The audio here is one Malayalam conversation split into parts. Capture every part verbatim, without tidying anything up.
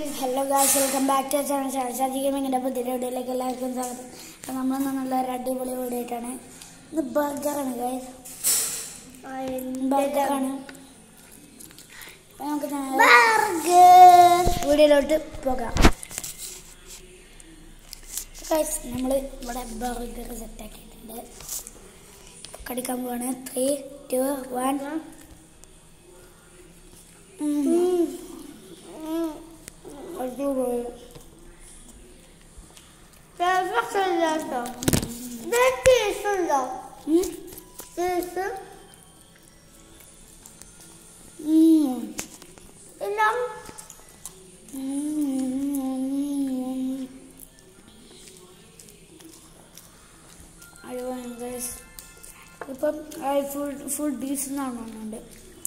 Hello guys, welcome back to our channel. Shadikim ingane pudiya videoilekku ellarkum swagatham. Appo nammal nalla oru adipoli video aayitane. Idu burger aanu guys. Burger aanu. Appo namukku burger videoilottu pogam. Guys, nammal ivade burger set aakittunde. Kadikkan povana three two one. Mm. Adoro. That's awesome. That is so. Hmm. This. Hmm. Ilang. Hmm. I want this. Iപ്പം I food food dish നാണുന്നുണ്ട്.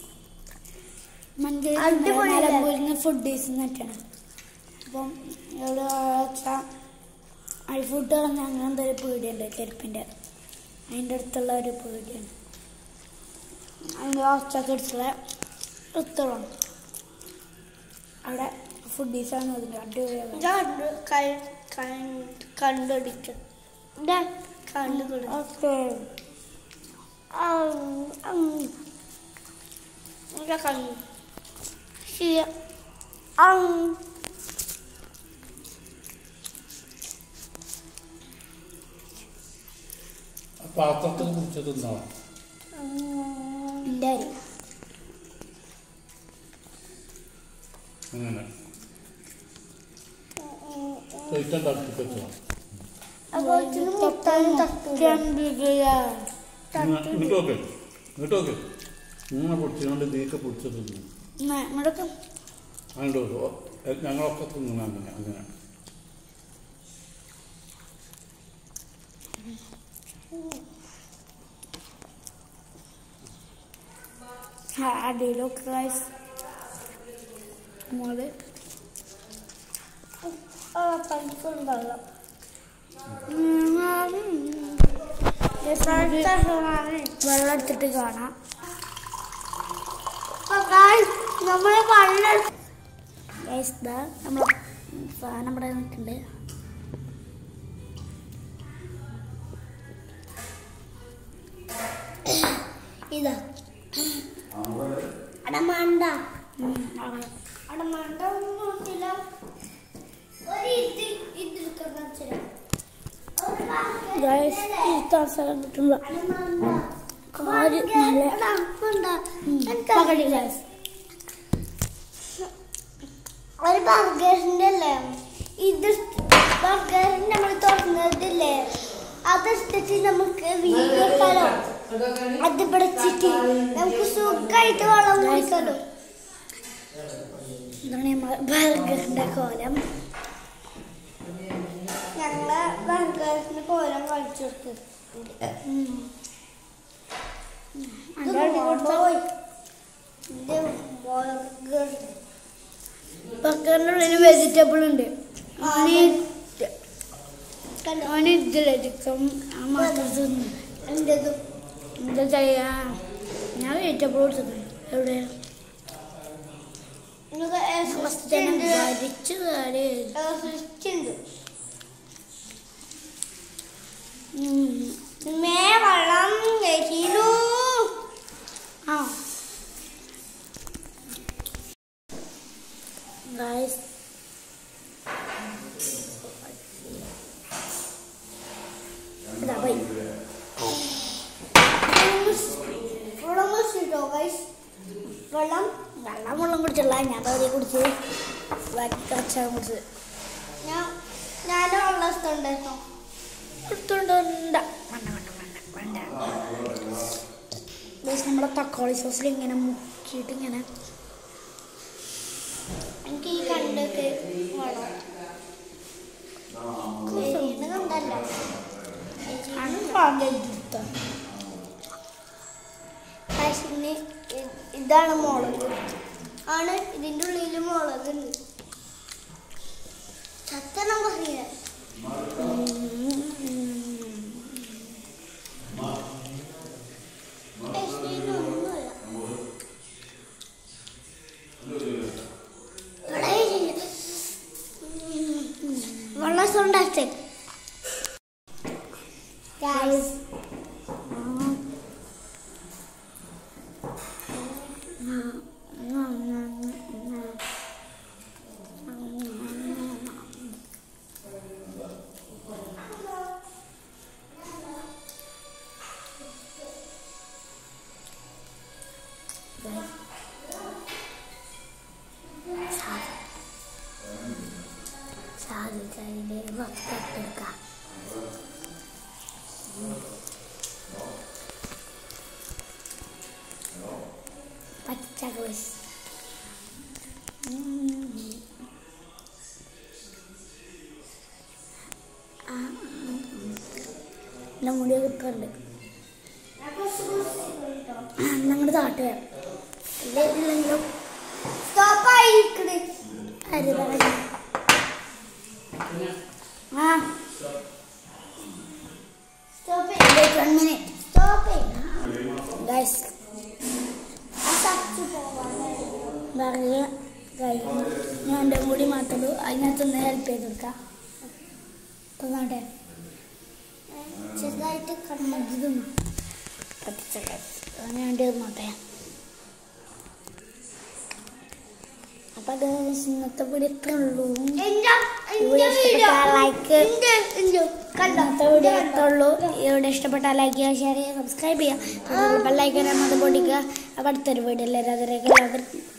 മഞ്ചേരി ഫുഡ് ഡേയ്സ് നെറ്റാണ്. അപ്പം ഇവിടെ വെച്ചാൽ ഐ ഫുഡ് പറഞ്ഞാൽ അങ്ങനെ എന്തൊരു പീടിയുണ്ട് ചെരുപ്പിൻ്റെ, അതിൻ്റെ അടുത്തുള്ള ഒരു പീടിയാണ്. അതിൻ്റെ ഹോസ്റ്റൊക്കെ എടുത്തുള്ള എടുത്തോളം അവിടെ ഫുഡ് ഡേയ്സാണ് അതിൻ്റെ അടിപൊളിയാണ്. കണ്ടുപിടിക്കും കണ്ടുപിടിക്കും ഓക്കെ കണ്ടു Um. പാത്രത്തിൽ കുടിച്ചതെന്നോ അങ്ങനെ ഇങ്ങോട്ടോക്കെ ഇങ്ങോട്ടോക്കെ ഇങ്ങനെ പൊടിച്ചുകൊണ്ട് നീക്കെ പൊടിച്ചത് അതിൻ്റെ ഞങ്ങളൊക്കെ തിന്നു അങ്ങനെ അങ്ങനെ അടിയിലൊക്കെ ഗൈസ് മോള് വെള്ളം എടുത്തിട്ട് കാണാം. നമ്മളെ വെള്ളം നമ്മളെ സാധനം ഇവിടെ നിൽക്കുന്നുണ്ട്. ഇതാ അടമാണ്ട അടമാണ്ട ഒന്നുമില്ല. ഒരു ഇത് ഇതിരിക്കാൻ ഒരു ബർഗറിന്റെ അല്ലേ ഇത്, ബർഗറിന് നമ്മൾ തുറന്നതില്ലേ അതെടുത്തിട്ട് നമുക്ക് വീഡിയോ എടുക്കാലോ. അത് പിടിച്ചിട്ട് നമുക്ക് സുഖമായിട്ട് വെള്ളം കുടിക്കാലോ. ഇതാണ് നമ്മളെ ബർഗറിന്റെ കോലം. ഞങ്ങള് ബർഗറിന്റെ കോലം കളിച്ചു കൊടുത്തു. ബർഗറിന്റെ ഉള്ളിൽ വെജിറ്റബിൾ ഉണ്ട്. എന്താ ചെയ്യാ, ഞാൻ വെജിറ്റബിൾ കൊടുത്തിട്ടുണ്ട്. എവിടെ ഭരിച്ചു മേ വെള്ളം കഴിച്ചു. ആ ഗൈസ് ഇതാ ബൈ വെള്ളം വെള്ളം വെള്ളം കുടിച്ചില്ല, ഞാൻ പകുതി കുടിച്ച് ബാക്കി കച്ചാൻ കുടിച്ച്. ഞാൻ ഞാൻ വെള്ളം ഇഷ്ടമുണ്ടായിരുന്നു. എടുത്തോണ്ട് വേണ്ട വേണ്ട വേണ്ട വേണ്ട. നമ്മുടെ തക്കാളി സോസിൽ ഇങ്ങനെ മുക്കിയിട്ട് ഇങ്ങനെ എനിക്ക് ഈ കണ്ടൊക്കെ വേണം. കണ്ടല്ലോ കാശ്മീരി ഇതാണ് മുളക് ആണ്. ഇതിൻ്റെ ഉള്ളിൽ മുളകുണ്ട്. ചത്തണം പറയ ഒന്നുമല്ല. അതിലേക്ക് കുറച്ച് ഇട്ടെടുക്കാം. പച്ച ഗോസ് എൻ്റെ മുടി കിട്ടുന്നുണ്ട്. ഞങ്ങളുടെ താട്ട് വരാം ഇല്ലെങ്കിലും സ്റ്റോപ്പായിരിക്കണേ. അരി പറഞ്ഞു ആ stop one minute stop guys ചച്ചു പോവാൻ പറഞ്ഞ് കഴിഞ്ഞു. ഞാൻ എൻ്റെ മുടി മാത്രമേ അതിനകത്തൊന്ന് ഹെൽപ്പ് ചെയ്ത് കൊടുക്കാം. തന്നാട്ടെ ചെറുതായിട്ട് ഇതൊന്നും കത്തിച്ച ഞാൻ നോട്ടെ. അപ്പം അത് ഇന്നത്തെ വീഡിയോ ഇത്രേ ഉള്ളൂ. വീഡിയോ ഇഷ്ടപ്പെട്ടാൽ ലൈക്ക് ഇന്നത്തെ വീഡിയോ ഇത്രേ ഉള്ളൂ. ഇവിടെ ഇഷ്ടപ്പെട്ടാൽ ലൈക്ക് ചെയ്യുക, ഷെയർ ചെയ്യുക, സബ്സ്ക്രൈബ് ചെയ്യുക, ബെല്ലൈക്കൻ അമ്മത് പൊടിക്കുക. അപ്പം അടുത്തൊരു വീഡിയോ എല്ലാവരും അതിലേക്ക് എല്ലാവർക്കും